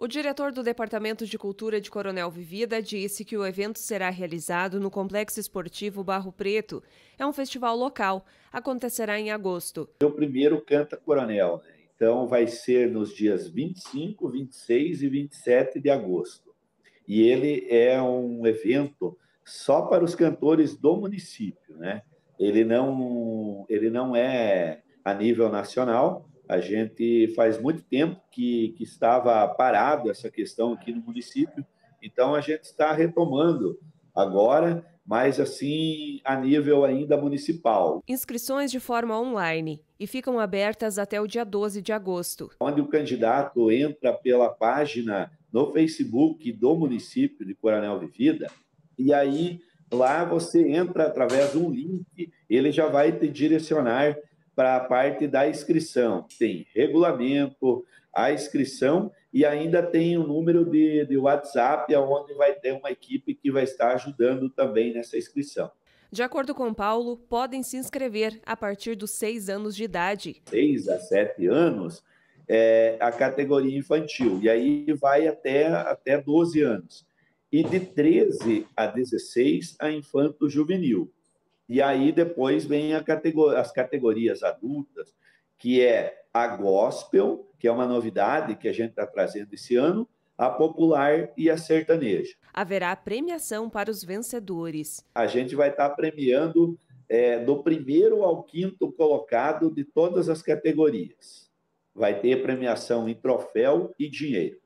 O diretor do Departamento de Cultura de Coronel Vivida disse que o evento será realizado no Complexo Esportivo Barro Preto. É um festival local. Acontecerá em agosto. O primeiro Canta Coronel, né? Então vai ser nos dias 25, 26 e 27 de agosto. E ele é um evento só para os cantores do município, né? Ele não é a nível nacional. A gente faz muito tempo que estava parado essa questão aqui no município, então a gente está retomando agora, mas assim a nível ainda municipal. Inscrições de forma online e ficam abertas até o dia 12 de agosto. Onde o candidato entra pela página no Facebook do município de Coronel Vivida, e aí lá você entra através de um link, ele já vai te direcionar para a parte da inscrição. Tem regulamento, a inscrição e ainda tem o número de WhatsApp, onde vai ter uma equipe que vai estar ajudando também nessa inscrição. De acordo com Paulo, podem se inscrever a partir dos 6 anos de idade. 6 a 7 anos, a categoria infantil, e aí vai até 12 anos. E de 13 a 16, a infanto-juvenil. E aí depois vem as categorias adultas, que é a gospel, que é uma novidade que a gente está trazendo esse ano, a popular e a sertaneja. Haverá premiação para os vencedores. A gente vai estar premiando do primeiro ao quinto colocado de todas as categorias. Vai ter premiação em troféu e dinheiro.